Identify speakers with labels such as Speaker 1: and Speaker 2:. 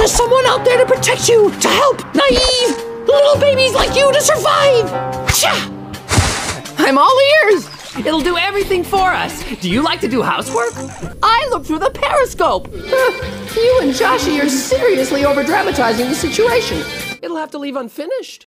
Speaker 1: There's someone out there to protect you, to help naive little babies like you to survive. Cha!
Speaker 2: I'm all ears. It'll do everything for us. Do you like to do housework? I look through the periscope. You and Joshy are seriously over-dramatizing the situation. It'll have to leave unfinished.